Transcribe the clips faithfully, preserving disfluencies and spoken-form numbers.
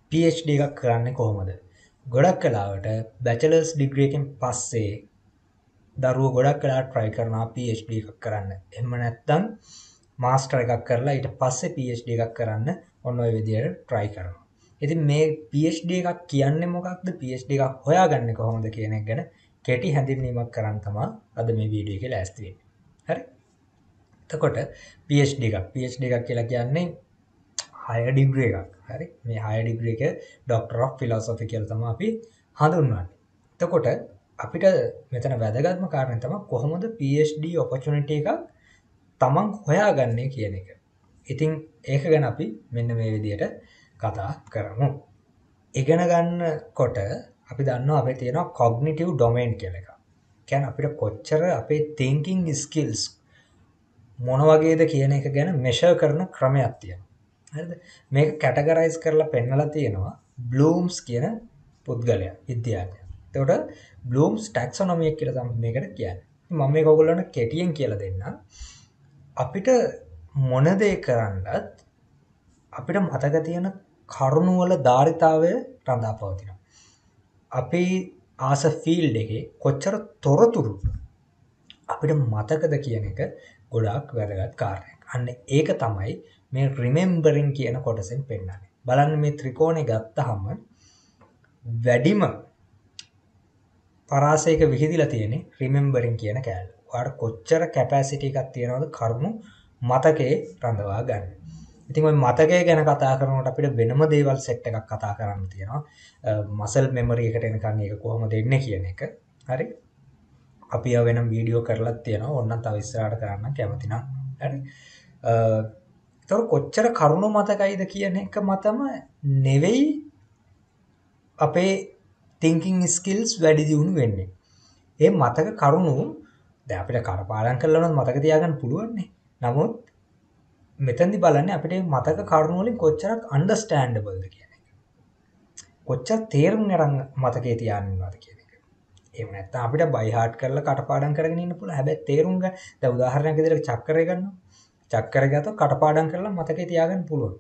PhD එකක් කරන්නේ කොහොමද? ගොඩක් වෙලාවට බැචලර්ස් ඩිග්‍රී එකෙන් පස්සේ දරුවෝ ගොඩක් වෙලාවට try කරනවා PhD එකක් කරන්න. එහෙම නැත්නම් මාස්ටර් එකක් කරලා ඊට පස්සේ PhD එකක් කරන්න ඔන්න ඔය විදියට try කරනවා. ඉතින් මේ PhD එකක් කියන්නේ මොකක්ද? PhD එකක් හොයාගන්නේ කොහොමද කියන එක ගැන කෙටි හැඳින්වීමක් කරන්න තමයි අද මේ වීඩියෝ එකේ ලෑස්ති වෙන්නේ. හරි? එතකොට PhD එකක් PhD එකක් කියලා කියන්නේ higher degree එකක්. හරි? මේ higher degree එක Doctor of Philosophy කියලා තමයි අපි හඳුන්වන්නේ. එතකොට අපිට මෙතන වැදගත්ම කාරණේ තමයි කොහොමද PhD opportunity එකක් තමන් හොයාගන්නේ කියන එක. ඉතින් ඒක ගැන අපි මෙන්න මේ විදිහට කතා කරමු. ඉගෙන ගන්නකොට අපි දන්නවා අපේ තියෙනවා cognitive domain කියලා එකක්. කියන්නේ අපිට කොච්චර අපේ thinking skills මොන වගේද කියන එක ගැන measure කරන ක්‍රමයක් තියෙනවා. හරිද? මේක categorize කරලා පෙන්නලා තියෙනවා Bloom's කියන පුද්ගලයා විද්‍යාඥයා. එතකොට Bloom's taxonomy කියලා තමයි මේකට කියන්නේ. මම මේක ඔයගොල්ලන්ට කෙටියෙන් කියලා දෙන්නම්. අපිට මොන දේ කරන්නත් අපිට මතක තියෙන කරුණු වල ධාරිතාවය රඳා පවතිනවා. අපි ආස ෆීල්ඩ් එකේ කොච්චර තොරතුරු අපිට මතකද කියන එක ගොඩාක් වැදගත් කාරණයක්. අන්න ඒක තමයි මේ රිමෙම්බරින් කියන කොටසෙන් පෙන්නන්නේ. බලන්න මේ ත්‍රිකෝණය ගත්තාම වැඩිම පරාසයක විහිදිලා තියෙන්නේ රිමෙම්බරින් කියන කෑල්ල. ඔයාලට කොච්චර කැපැසිටි එකක් තියෙනවද කරුණු මතකේ රඳවා ගන්න. ඉතින් ওই මතකය ගැන කතා කරනකොට අපිට වෙනම දේවල් සෙට් එකක් කතා කරන්න තියෙනවා. මසල් මෙමරි එකට එනකන් ඒක කොහොමද එන්නේ කියන එක. හරි? අපි ආ වෙනම වීඩියෝ කරලා තියෙනවා. ඕනනම් තව ඉස්සරහට කරන්න කැමති නම්. හරි? ඒතර කොච්චර කරුණු මතකයිද කියන එක මතම නෙවෙයි අපේ thinking skills වැඩි දියුණු වෙන්නේ. ඒ මතක කරුණු දැන් අපිට කරපාඩම් කරලා නම් මතක තියාගන්න පුළුවන් නේ. නමුත් මෙතෙන්දි බලන්නේ අපිට මතක කරුණු වලින් කොච්චරක් understandable ද කියන එක. කොච්චර තේරුම් අරන් මතකේ තියාගන්නවද කියන එක. එහෙම නැත්නම් අපිට by heart කරලා කටපාඩම් කරගෙන ඉන්න පුළුවන්. හැබැයි තේරුම් ගන්න දැන් උදාහරණයක් විදිහට චක්‍රය ගන්නවා. චක්‍රය ගත්තොත් කටපාඩම් කරලා මතකේ තියාගන්න පුළුවන්.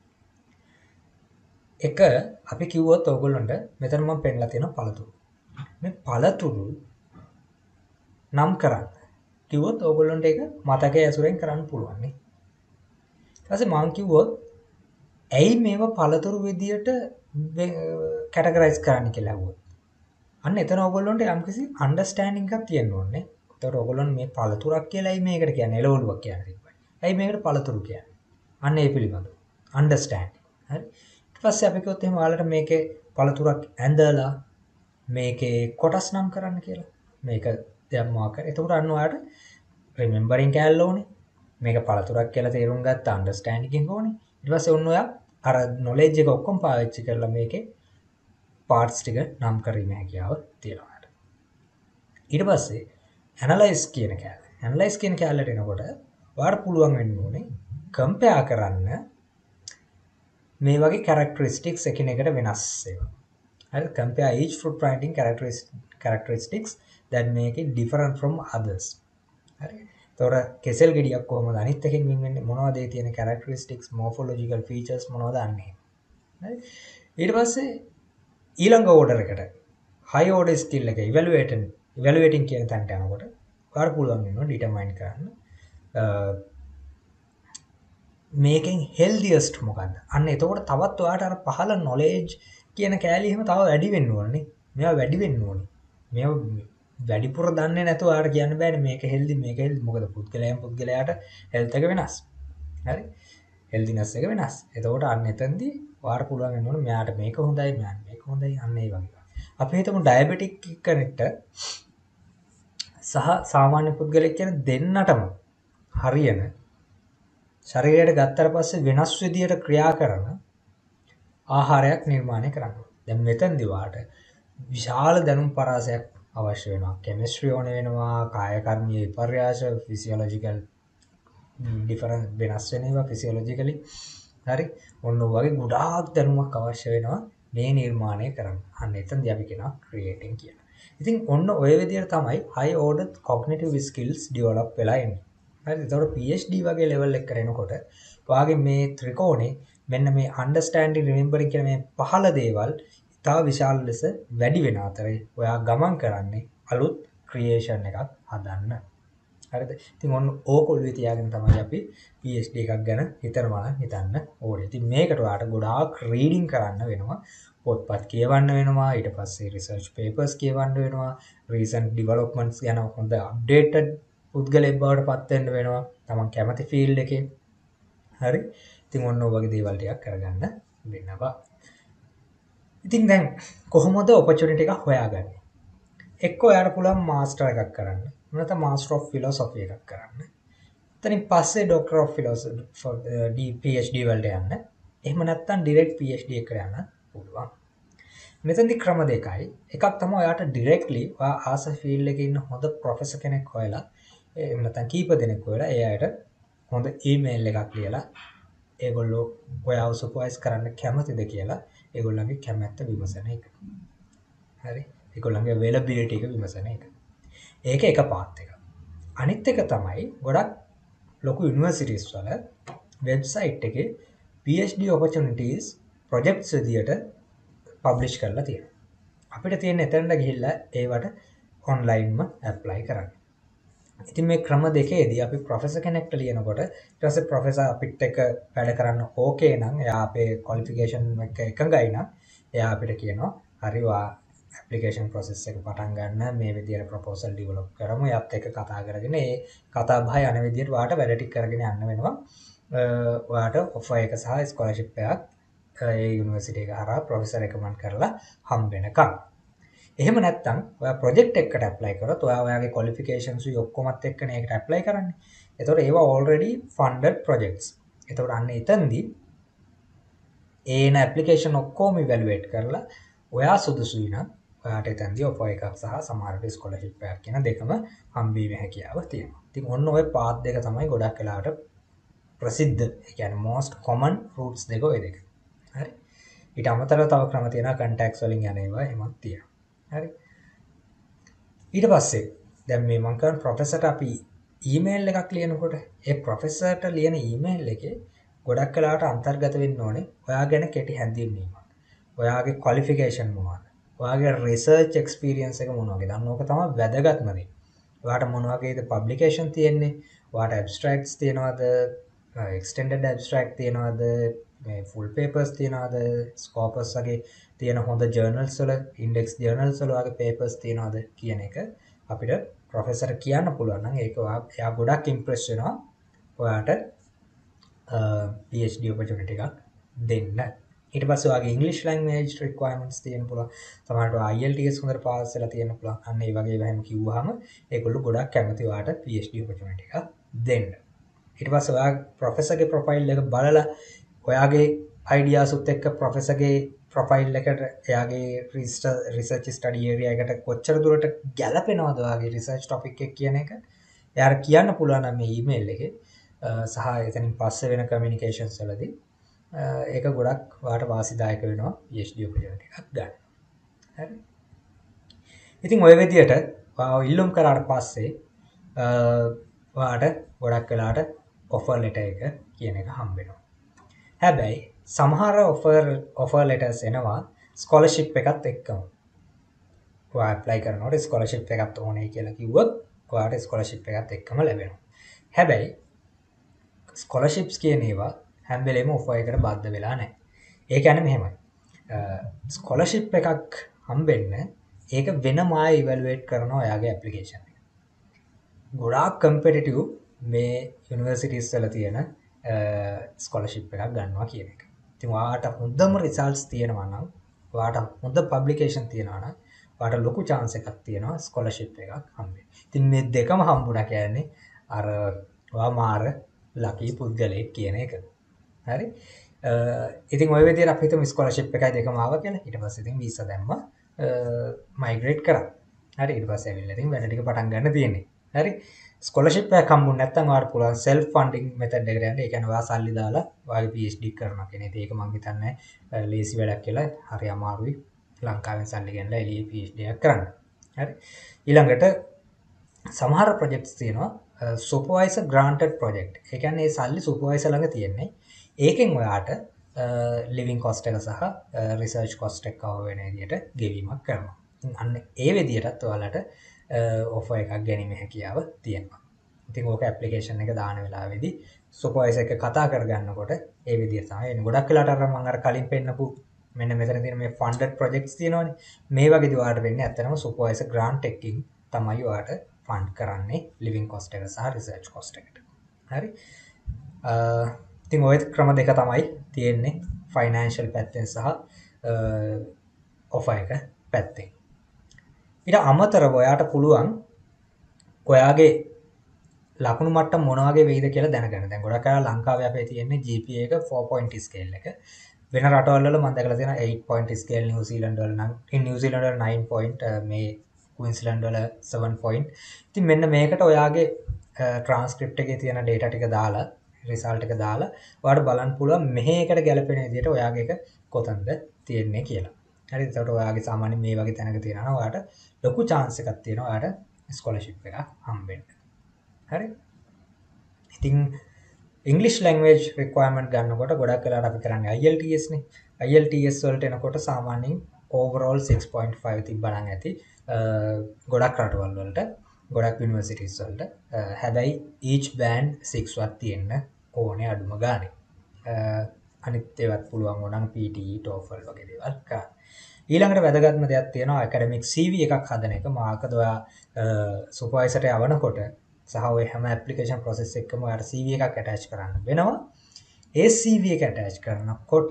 එක අපි කිව්වොත් ඔයගොල්ලන්ට මෙතන මම පෙන්නලා තියෙනවා පළතුරු. මේ පළතුරු නම් කරන්න. කිව්වොත් ඔයගොල්ලන්ට ඒක මතකයේ ඇසුරෙන් කරන්න පුළුවන් නේ. ඊට පස්සේ මම කිව්වොත් ඇයි මේව පළතුරු විදියට කැටගරයිස් කරන්න කියලා අහුවොත්. අන්න එතන ඔයගොල්ලන්ට යම්කිසි අන්ඩර්ස්ටෑන්ඩින්ග් එකක් තියෙන්න ඕනේ. ඒතකොට ඔයගොල්ලන් මේ පළතුරක් කියලායි මේකට කියන්නේ එළවලුවක් කියන්නේ තිබ්බයි. ඇයි මේකට පළතුරු කියන්නේ? අන්න ඒ පිළිබඳව අන්ඩර්ස්ටෑන්ඩින්ග්. හරි? ඊට පස්සේ අපි කිව්වොත් එහෙනම් ඔයාලට මේකේ පළතුරක් ඇඳලා මේකේ කොටස් නම් කරන්න කියලා. මේක දැන් මාකර්. එතකොට අන්න ඔයාලට රිමෙම්බරින් කෑල්ල ඕනේ. මේක පළතුරක් කියලා තේරුම් ගත්ත අන්ඩර්ස්ටෑන්ඩින්ග් එක ඕනේ. ඊට පස්සේ ඔන්න ඔයා අර නොලෙජ් එක ඔක්කොම පාවිච්චි කරලා මේකේ පාර්ට්ස් ටික නම් කිරීමේ හැකියාව තියෙනවා. ඊට පස්සේ ඇනලයිස් කියන කෑල්ල. ඇනලයිස් කියන කෑල්ලට එනකොට ඔයාලට පුළුවන් වෙන්න ඕනේ කම්පෙයාර් කරන්න මේ වගේ characteristics එකිනෙකට වෙනස් ඒවා. හරි compare each fruit finding characteristics that make it different from others. හරි. ඒතොර කෙසෙල් ගෙඩියක් කොහොමද අනිත් එකෙන් වෙන් වෙන්නේ මොනවද ඒ තියෙන characteristics morphological features මොනවද අන්නේ. හරි. ඊට පස්සේ ඊළඟ ඕඩර් එකට high order skill එක evaluating evaluating කියන තැනට යනකොට ඔයාලට පුළුවන් වෙනවා determine කරන්න මේකෙන් healthiest මොකක්ද? අන්න එතකොට තවත් ඔයාලට අර පහළ knowledge කියන කෑලි එහෙම තව වැඩි වෙන්න ඕනේ. මේවා වැඩි වෙන්න ඕනේ. මේවා වැඩිපුර දන්නේ නැතුව ඔයාලට කියන්න බෑනේ මේක healthy මේක healthy මොකද පුද්ගලයන් පුද්ගලයාට health එක වෙනස්. හරි? healthiness එක වෙනස්. එතකොට අන්න එතෙන්දී ඔයාලට පුළුවන් වෙන්න ඕනේ මෙයාට මේක හොඳයි මෙයාට මේක හොඳයි අන්න ඒ වගේ. අපි හිතමු ඩයබටික් කෙනෙක්ට සහ සාමාන්‍ය පුද්ගලයෙක් කියන දෙන්නටම හරියන ශරීරයට ගත්තට පස්සේ වෙනස් විදියට ක්‍රියා කරන ආහාරයක් නිර්මාණය කරන්න. දැන් මෙතනදී වාට විශාල දැනුම් පරාසයක් අවශ්‍ය වෙනවා. කෙමිස්ට්‍රි ඕන වෙනවා, කාය කර්මීය විපර්යාස, ෆිසියොලොජිකල් ඩිෆරන්ස් වෙනස් වෙනවා ෆිසියොලොජිකලි. හරි. ඔන්න ඔය වගේ ගොඩාක් දැනුමක් අවශ්‍ය වෙනවා මේ නිර්මාණය කරන්න. අන්න එතනදී අපි කියනවා ක්‍රියේටිං කියලා. ඉතින් ඔන්න ඔය විදියට තමයි high order cognitive skills develop වෙලා එන්නේ. හරි. ඒතකොට PhD වගේ level එකකට එනකොට ඔයාගේ මේ ත්‍රිකෝණේ මෙන්න මේ understanding remembering කියන මේ පහළ දේවල් ඉතා විශාල ලෙස වැඩි වෙන අතරේ ඔයා ගමන් කරන්නේ අලුත් ක්‍රියේෂන් එකක් හදන්න. හරිද? ඉතින් ඔන්න ඕක ඔළුවේ තියාගෙන තමයි අපි PhD එකක් ගැන හිතනවා නම් හිතන්න ඕනේ. ඉතින් මේකට ඔයාලට ගොඩාක් රීඩින් කරන්න වෙනවා. පොත්පත් කියවන්න වෙනවා. ඊට පස්සේ රිසර්ච් පේපර්ස් කියවන්න වෙනවා. රීසන්ට් ඩෙවලොප්මන්ට්ස් ගැන හොඳ අප්ඩේටඩ් පුද්ගලයෙක් බවට පත් වෙන්න වෙනවා. තමන් කැමති ෆීල්ඩ් එකේ. හරි? ඉතින් ඔන්න ඔය වගේ දේවල් ටිකක් කරගන්න වෙනවා. ඉතින් දැන් කොහොමද ඔපචුනිටි එකක් හොයාගන්නේ? එක්ක ඔයාලට පුළුවන් මාස්ටර් එකක් කරන්න. නැත්නම් මාස්ටර් ඔෆ් ෆිලොසොෆි එකක් කරන්න. එතනින් පස්සේ ඩොක්ටර් ඔෆ් ෆිලොසොෆි PhD වලට යන්න. එහෙම නැත්නම් ඩිරෙක්ට් PhD එකට යන්න පුළුවන්. මෙතනදී ක්‍රම දෙකයි. එකක් තමයි ඔයාට ඩිරෙක්ට්ලි ඔයා ආස ෆීල්ඩ් එකේ ඉන්න හොඳ ප්‍රොෆෙසර් කෙනෙක් හොයලා එහෙම නැත්නම් කීප දෙනෙක් හොයලා ඒ අයට හොඳ ඊමේල් එකක් ලියලා ඒගොල්ලෝ ඔයාව සුපර්වයිස් කරන්න කැමතිද කියලා ඒගොල්ලන්ගේ කැමැත්ත විමසන එක. හරි? ඒගොල්ලන්ගේ අවైలබිලිටි එක විමසන එක. ඒක එක පාත් එක. අනිත් එක තමයි ගොඩක් ලොකු යුනිවර්සිටිස් වල වෙබ්සයිට් එකේ PhD opportunities projects විදියට පබ්ලිෂ් කරලා තියෙනවා. අපිට තියෙන එතනට ගිහිල්ලා ඒවට ඔන්ලයින්ම ඇප්ලයි කරන්න. ඉතින් මේ ක්‍රම දෙකේදී අපි ප්‍රොෆෙසර් කෙනෙක්ට ලියනකොට ඊට පස්සේ ප්‍රොෆෙසර් අපිට එක වැඩ කරන්න ඕකේ නම් එයා අපේ ක්වොලිෆිකේෂන් එක එකඟයි නම් එයා අපිට කියනවා හරි වා ඇප්ලිකේෂන් ප්‍රොසෙස් එක පටන් ගන්න මේ විදියට ප්‍රොපෝසල් ඩෙවලොප් කරමු එයාත් එක්ක කතා කරගෙන ඒ කතා බහ යන විදියට ඔයාට වැඩ ටික කරගෙන යන්න වෙනවා. ඔයාට ඔෆර් එක සහ ස්කෝලර්ෂිප් එකක් ඒ යුනිවර්සිටි එක හරහා ප්‍රොෆෙසර් රෙකමන්ඩ් කරලා හම්බ වෙනකම්. එහෙම නැත්නම් ඔයා ප්‍රොජෙක්ට් එකකට ඇප්ලයි කරොත් ඔයා ඔයාගේ ක්වොලිෆිකේෂන්ස් උයි ඔක්කොමත් එක්කනේ ඒකට ඇප්ලයි කරන්නේ. ඒතකොට ඒවා already funded projects. ඒතකොට අන්න එතනදී ඒන ඇප්ලිකේෂන් ඔක්කොම ඉවැලුවේට් කරලා ඔයා සුදුසුයි නම් ඔයාට එතනදී ඔෆර් එකක් සහ සමහරට ස්කෝලර්ෂිප් එකක් කියන දෙකම හම්බීමේ හැකියාව තියෙනවා. ඉතින් ඔන්න ඔය පාත් දෙක තමයි ගොඩක් වෙලාවට ප්‍රසිද්ධ. ඒ කියන්නේ most common routes දෙක ඔය දෙක. හරි. ඊට අමතරව තව ක්‍රම තියෙනවා contacts වලින් යන ඒවා එහෙමත් තියෙනවා. හරි. ඊට පස්සේ දැන් මේ මම කරන ප්‍රොෆෙසර්ට අපි ඊමේල් එකක් ලියනකොට ඒ ප්‍රොෆෙසර්ට ලියන ඊමේල් එකේ ගොඩක් වෙලාවට අන්තර්ගත වෙන්න ඕනේ ඔයා ගැන කෙටි හැඳින්වීමක්. ඔයාගේ ක්වොලිෆිකේෂන් මොනවද? ඔයාගේ රිසර්ච් එක්ස්පීරියන්ස් එක මොන වගේද? අන්න ඕක තමයි වැදගත්ම දේ. ඔයාට මොන වගේද පබ්ලිකේෂන් තියෙන්නේ? ඔයාට ඇබ්ස්ට්‍රැක්ට්ස් තියනවද? එක්ස්ටෙන්ඩඩ් ඇබ්ස්ට්‍රැක්ට් තියනවද? මේ ෆුල් පේපර්ස් තියනවද? ස්කෝපස් වගේ තියෙන හොඳ ජර්නල්ස් වල ඉන්ඩෙක්ස් ජර්නල්ස් වල වගේ පේපර්ස් තියනවද කියන එක අපිට ප්‍රොෆෙසර් කියන්න පුළුවන් නම් ඒක එයා ගොඩක් ඉම්ප්‍රෙස් වෙනවා ඔයාට PhD opportunity එකක් දෙන්න. ඊට පස්සේ ඔයාගේ English language requirements තියෙන්න පුළුවන්. සමහරවිට ඔයා I E L T S හොඳට පාස් වෙලා තියෙන්න පුළුවන්. අන්න ඒ වගේ එහෙම කිව්වහම ඒගොල්ලෝ ගොඩක් කැමති ඔයාට PhD opportunity එකක් දෙන්න. ඊට පස්සේ ඔයා ප්‍රොෆෙසර්ගේ ප්‍රොෆයිල් එක බලලා ඔයාගේ ideas උත් එක්ක ප්‍රොෆෙසර්ගේ ප්‍රොෆයිල් එකට එයාගේ රිසර්ච් ස්ටඩි ඒරියා එකට කොච්චර දුරට ගැලපෙනවද ඔයාගේ රිසර්ච් ටොපික් එක කියන එක එයාට කියන්න පුළුවන් නම් මේ ඊමේල් එකේ සහ එතනින් පස්සේ වෙන කමියුනිකේෂන්ස් වලදී ඒක ගොඩක් ඔයාට වාසිදායක වෙනවා PhD opportunity එකක් ගන්න. හරි. ඉතින් ඔය විදියට ඔයාව ඉල්ලුම් කරාට පස්සේ ඔයාට ගොඩක් වෙලාට offer letter එක කියන එක හම්බ වෙනවා. හැබැයි සමහර offer offer letters එනවා scholarship එකත් එක්කම. ඔයා apply කරනකොට scholarship එකක් ඕනේ කියලා කිව්වොත් ඔයාට scholarship එකත් එක්කම ලැබෙනවා. හැබැයි scholarships කියන ඒවා හැම වෙලේම offer එකට බද්ධ වෙලා නැහැ. ඒ කියන්නේ මෙහෙමයි. scholarship එකක් හම්බෙන්න ඒක වෙනම ආයෙ evaluate කරනවා ඔයාගේ application එක. ගොඩාක් competitive මේ universities වල තියෙන ස්කෝලර්ෂිප් එකක් ගන්නවා කියන එක. ඉතින් ඔයාට හොඳම රිසල්ට්ස් තියෙනවා නම් ඔයාට හොඳ පබ්ලිකේෂන් තියෙනවා නම් ඔයාට ලොකු chance එකක් තියෙනවා ස්කෝලර්ෂිප් එකක් හම්බෙන්න. ඉතින් මේ දෙකම හම්බුණා කියන්නේ අර ඔයා මාර ලකී පුද්ගලයෙක් කියන එක. හරි? ඉතින් ඔය විදිහට අපි හිතමු ස්කෝලර්ෂිප් එකයි දෙකම ආවා කියලා. ඊට පස්සේ ඉතින් වීසා දැම්මා මයිග්‍රේට් කරා. හරි ඊට පස්සේ ඇවිල්ලා ඉතින් වැඩ ටික පටන් ගන්න තියෙන්නේ. හරි? ස්කෝලර්ෂිප් එකක් හම්බුනේ නැත්නම් ඔයාලට පුළුවන් self funding method එකට යන්න. ඒ කියන්නේ ඔයා සල්ලි දාලා ඔයාගේ PhD කරනවා කියන එක. ඒක මම හිතන්නේ ලේසි වැඩක් කියලා. හරි අමාරුයි. ලංකාවෙන් සල්ලි ගෙනලා එළියේ PhD එකක් කරන්න. හරි. ඊළඟට සමහර projects තියෙනවා supervisor granted project. ඒ කියන්නේ ඒ සල්ලි supervisor ළඟ තියෙන්නේ. ඒකෙන් ඔයාට ලිවිං කොස්ට එක සහ රිසර්ච් කොස්ට එක කව වෙන විදියට ගෙවීමක් කරනවා. අන්න ඒ විදියටත් ඔයාලට ඔෆ එකක් ගැනීම හැකියාව තියෙනවා. ඉතින් ඕක ඇප්ලිකේෂන් එක දාන වෙලාවේදී සුපර්වයිසර් එක කතා කරගන්නකොට ඒ විදිහට තමයි එන්නේ. ගොඩක් වෙලාට අර මම අර කලින් පෙන්නපු මෙන්න මෙතන තියෙන මේ ෆන්ඩඩ් ප්‍රොජෙක්ට්ස් තියෙනවනේ. මේ වගේදී ඔයාලට වෙන්නේ ඇත්තටම සුපර්වයිසර් ග්‍රාන්ට් එකකින් තමයි ඔයාලට ෆන්ඩ් කරන්නේ ලිවිං කොස්ට් එක සහ රිසර්ච් කොස්ට් එකට. හරි. ඉතින් ඔය ක්‍රම දෙක තමයි තියෙන්නේ ෆයිනෑන්ෂල් පැත්තෙන් සහ ඔෆර් එක පැත්තෙන්. ඊට අමතරව ඔයාට පුළුවන් ඔයාගේ ලකුණු මට්ටම මොන වගේ වෙයිද කියලා දැනගන්න. දැන් ගොඩක් අය ලංකාවේ අපේ තියෙන්නේ ජී පී ඒ එක ෆෝර් පොයින්ට් ස්කේල් එක. වෙන රටවල් වල මම දැකලා තියෙනවා එයිට් පොයින්ට් ස්කේල් නිව්සීලන්ත වල නම් නිව්සීලන්ත වල නයින් පොයින්ට් මේ ක්වීන්ස්ලන්ඩ් වල සෙවන් පොයින්ට්. ඉතින් මෙන්න මේකට ඔයාගේ ට්‍රාන්ස්ක්‍රිප්ට් එකේ තියෙන data ටික දාලා රිසල්ට් එක දාලා ඔයාලට බලන්න පුළුවන් මෙහි එකට ගැලපෙන විදිහට ඔයාගේ එක කොතනද තියෙන්නේ කියලා. හරි. එතකොට ඔයාගේ සාමාන්‍යයෙන් මේ වගේ තැනක තියෙනවා නම් ඔයාලට ලොකු chance එකක් තියෙනවා ඔයාලට ස්කෝලර්ෂිප් එකක් හම්බෙන්න. හරි. ඉතින් ඉංග්ලිෂ් ලැන්ග්වේජ් රික්වයර්මන්ට් ගන්නකොට ගොඩක් වෙලාවට අපි කරන්නේ I E L T S නේ. I E L T S වලට එනකොට සාමාන්‍යයෙන් overall six point five තිබ්බනම් ඇති ගොඩක් රටවල් වලට ගොඩක් යුනිවර්සිටිස් වලට. හැබැයි each band six වක් තියෙන්න ඕනේ අඩුම ගානේ. අනිත් ඒවත් පුළුවන් වුණනම් P T E TOEFL වගේ දේවල් කරන්න. ඊළඟට වැදගත්ම දෙයක් තියෙනවා ඇකඩමික් C V එකක් හදන එක. මාකද ඔයා සුපර්වයිසර්ට යවනකොට සහ ඔය හැම ඇප්ලිකේෂන් ප්‍රොසෙස් එකකම ඔයාට C V එකක් ඇටච් කරන්න වෙනවා. ඒ C V එක ඇටච් කරනකොට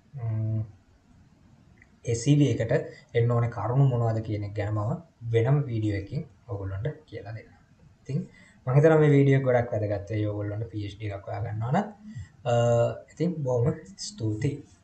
ඒ C V එකට එන්න ඕනේ කරුණු මොනවද කියන එක ගැන මම වෙනම වීඩියෝ එකකින් ඔයගොල්ලන්ට කියලා දෙන්නම්. ඉතින් මම හිතනවා මේ වීඩියෝ එක ගොඩක් වැදගත් වෙයි ඔයගොල්ලන්ට P H D එකක් හොයා ගන්නවා නම්. ඉතින් බොහොම ස්තුතියි.